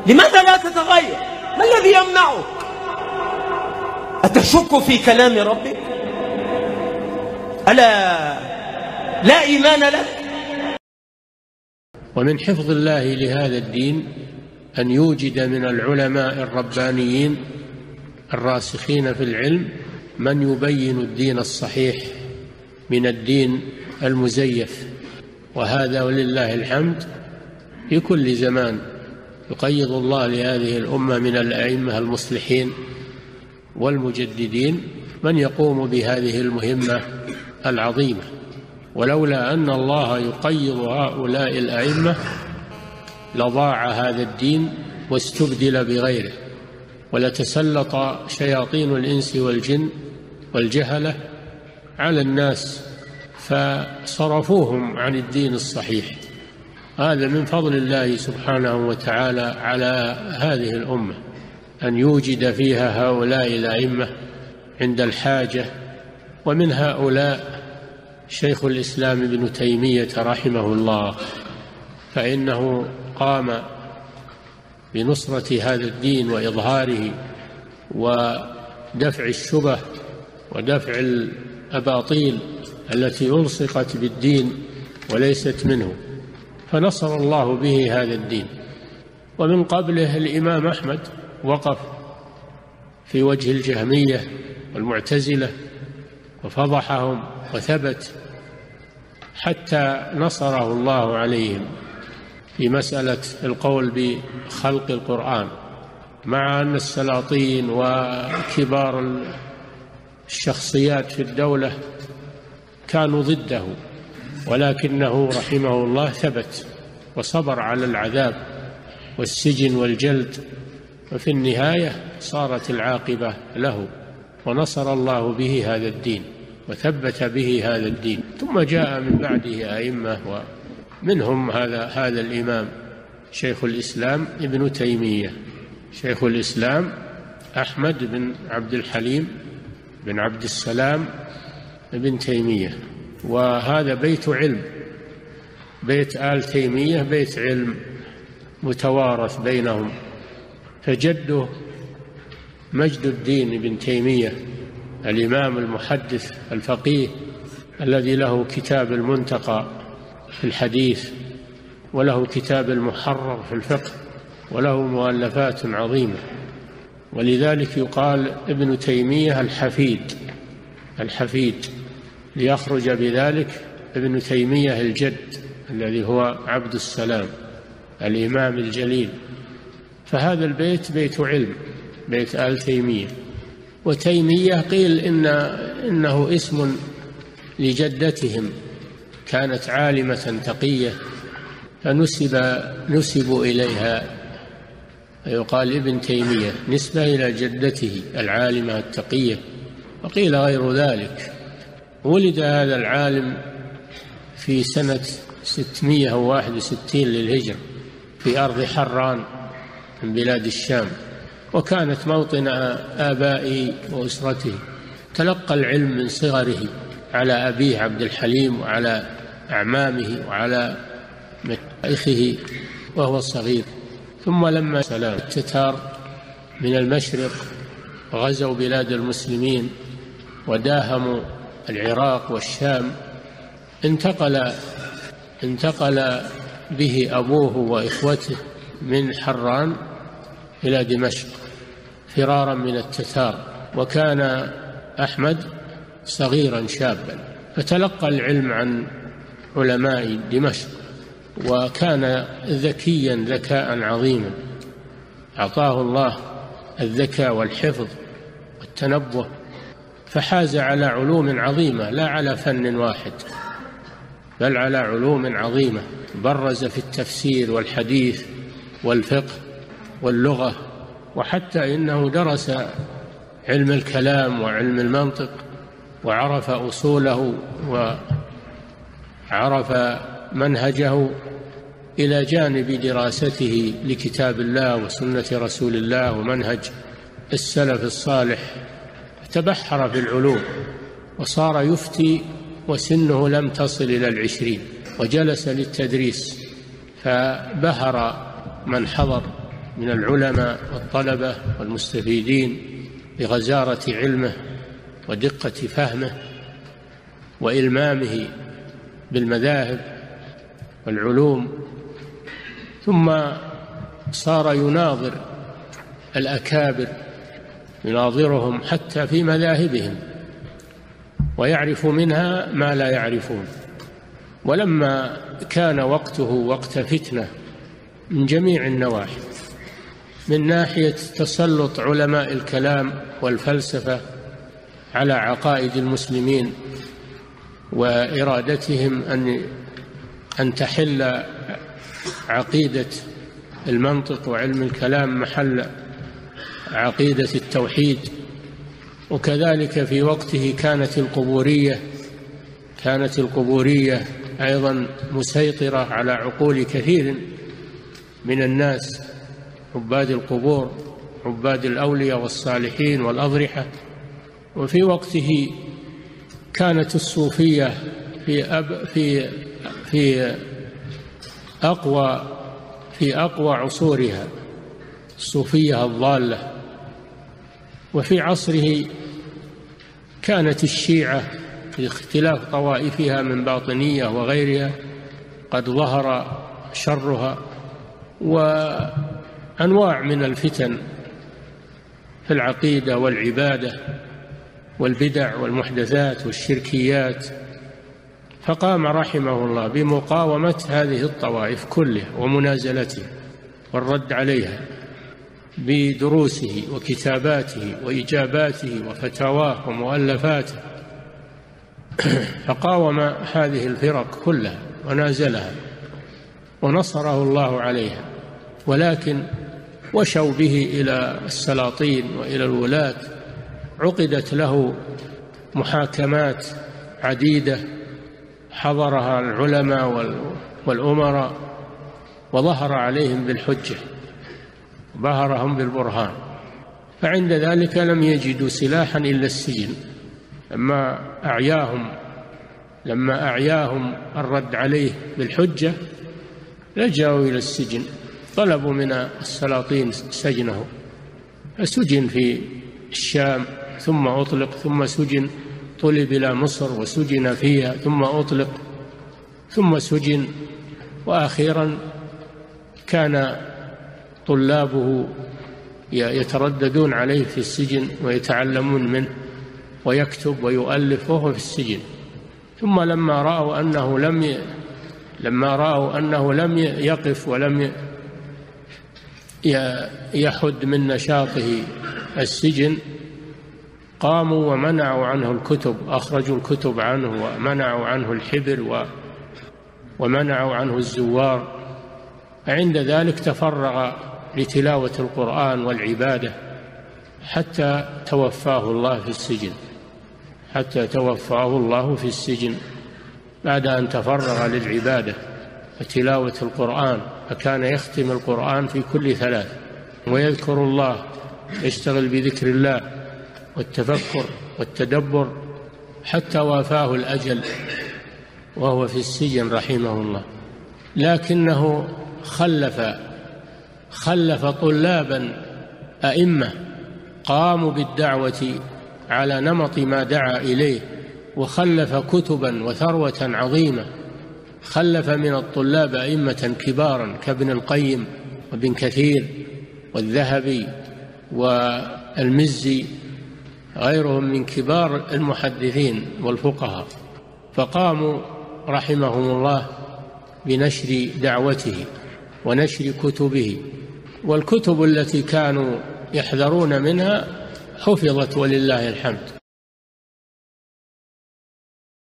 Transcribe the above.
لماذا لا تتغير؟ ما الذي يمنعك؟ أتشك في كلام ربك؟ ألا لا إيمان لك؟ ومن حفظ الله لهذا الدين أن يوجد من العلماء الربانيين الراسخين في العلم من يبين الدين الصحيح من الدين المزيف، وهذا ولله الحمد في كل زمان يقيض الله لهذه الأمة من الأئمة المصلحين والمجددين من يقوم بهذه المهمة العظيمة. ولولا أن الله يقيض هؤلاء الأئمة لضاع هذا الدين واستبدل بغيره، ولتسلط شياطين الإنس والجن والجهلة على الناس فصرفوهم عن الدين الصحيح. هذا من فضل الله سبحانه وتعالى على هذه الأمة أن يوجد فيها هؤلاء الأئمة عند الحاجة. ومن هؤلاء شيخ الإسلام ابن تيمية رحمه الله، فإنه قام بنصرة هذا الدين وإظهاره ودفع الشبه ودفع الأباطيل التي ألصقت بالدين وليست منه، فنصر الله به هذا الدين. ومن قبله الإمام أحمد وقف في وجه الجهمية والمعتزلة وفضحهم وثبت حتى نصره الله عليهم في مسألة القول بخلق القرآن، مع أن السلاطين وكبار الشخصيات في الدولة كانوا ضده، ولكنه رحمه الله ثبت وصبر على العذاب والسجن والجلد، وفي النهاية صارت العاقبة له ونصر الله به هذا الدين وثبت به هذا الدين. ثم جاء من بعده أئمة، ومنهم هذا الإمام شيخ الإسلام ابن تيمية، شيخ الإسلام أحمد بن عبد الحليم بن عبد السلام ابن تيمية. وهذا بيت علم، بيت آل تيمية بيت علم متوارث بينهم. فجده مجد الدين ابن تيمية الإمام المحدث الفقيه الذي له كتاب المنتقى في الحديث، وله كتاب المحرر في الفقه، وله مؤلفات عظيمة، ولذلك يقال ابن تيمية الحفيد ليخرج بذلك ابن تيمية الجد الذي هو عبد السلام الإمام الجليل. فهذا البيت بيت علم، بيت آل تيمية. وتيمية قيل إنه اسم لجدتهم، كانت عالمة تقية فنسبوا إليها، يقال ابن تيمية نسبة إلى جدته العالمة التقية. وقيل غير ذلك. ولد هذا العالم في سنة 661 للهجرة في أرض حران من بلاد الشام، وكانت موطن آبائه وأسرته. تلقى العلم من صغره على أبيه عبد الحليم وعلى أعمامه وعلى مشايخه وهو صغير. ثم لما سلام التتار من المشرق غزوا بلاد المسلمين وداهموا العراق والشام، انتقل به أبوه وإخوته من حران إلى دمشق فرارا من التتار. وكان أحمد صغيرا شابا، فتلقى العلم عن علماء دمشق، وكان ذكيا ذكاء عظيما، أعطاه الله الذكاء والحفظ والتنبه، فحاز على علوم عظيمة لا على فن واحد بل على علوم عظيمة. برز في التفسير والحديث والفقه واللغة، وحتى إنه درس علم الكلام وعلم المنطق وعرف أصوله وعرف منهجه، إلى جانب دراسته لكتاب الله وسنة رسول الله ومنهج السلف الصالح. تبحر في العلوم وصار يفتي وسنه لم تصل إلى 20، وجلس للتدريس، فبهر من حضر من العلماء والطلبة والمستفيدين بغزارة علمه ودقة فهمه وإلمامه بالمذاهب والعلوم، ثم صار يناظر الأكابر، يناظرهم حتى في مذاهبهم ويعرف منها ما لا يعرفون. ولما كان وقته وقت فتنة من جميع النواحي، من ناحية تسلط علماء الكلام والفلسفة على عقائد المسلمين وإرادتهم أن تحل عقيدة المنطق وعلم الكلام محل عقيدة التوحيد، وكذلك في وقته كانت القبورية أيضا مسيطرة على عقول كثير من الناس، عباد القبور، عباد الأولياء والصالحين والأضرحة. وفي وقته كانت الصوفية في أقوى عصورها، الصوفية الضالة. وفي عصره كانت الشيعة في اختلاف طوائفها من باطنية وغيرها قد ظهر شرها، وأنواع من الفتن في العقيدة والعبادة والبدع والمحدثات والشركيات. فقام رحمه الله بمقاومة هذه الطوائف كلها ومنازلتها والرد عليها بدروسه وكتاباته وإجاباته وفتاواه ومؤلفاته، فقاوم هذه الفرق كلها ونازلها ونصره الله عليها. ولكن وشوا به إلى السلاطين وإلى الولاة، عقدت له محاكمات عديدة حضرها العلماء والأمراء، وظهر عليهم بالحجة، ظهرهم بالبرهان. فعند ذلك لم يجدوا سلاحا إلا السجن. لما أعياهم الرد عليه بالحجة لجأوا إلى السجن، طلبوا من السلاطين سجنه، فسجن في الشام ثم أطلق، ثم سجن، طلب إلى مصر وسجن فيها، ثم أطلق، ثم سجن. وأخيرا كان طلابه يترددون عليه في السجن ويتعلمون منه ويكتب ويؤلف وهو في السجن. ثم لما رأوا أنه لم يقف ولم يحد من نشاطه السجن، قاموا ومنعوا عنه الكتب، أخرجوا الكتب عنه ومنعوا عنه الحبر ومنعوا عنه الزوار. عند ذلك تفرغ لتلاوة القرآن والعبادة حتى توفاه الله في السجن بعد أن تفرغ للعبادة وتلاوة القرآن. فكان يختم القرآن في كل 3 ويذكر الله، يشتغل بذكر الله والتفكر والتدبر حتى وافاه الأجل وهو في السجن رحمه الله. لكنه خلف طلابا أئمة قاموا بالدعوة على نمط ما دعا إليه، وخلف كتبا وثروة عظيمة. خلف من الطلاب أئمة كبارا كابن القيم وابن كثير والذهبي والمزي، غيرهم من كبار المحدثين والفقهاء. فقاموا رحمهم الله بنشر دعوته ونشر كتبه، والكتب التي كانوا يحذرون منها حفظت ولله الحمد.